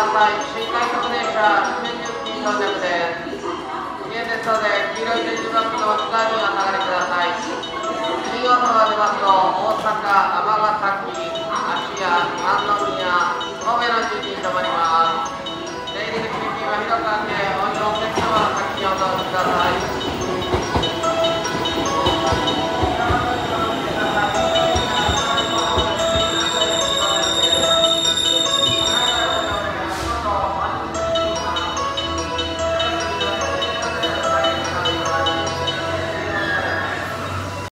さい。新快速電車、新宿に到着です。危険ですので、黄色い点字バックの下にお下がりください。新大阪が出ますと、大阪、尼崎、芦屋、三宮、神戸の順に停まります。出入り口付近は広くあって、お色をセットは先にお通しください。